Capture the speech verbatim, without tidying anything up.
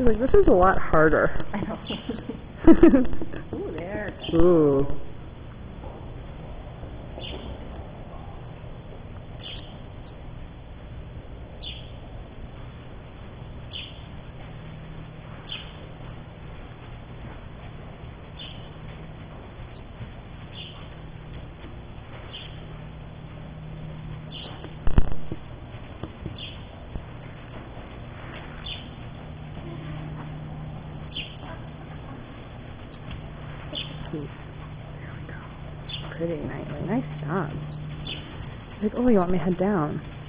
like, this is a lot harder. I know. Ooh, there. Ooh. There we go. Pretty nicely. Nice job. He's like, oh, you want me to head down?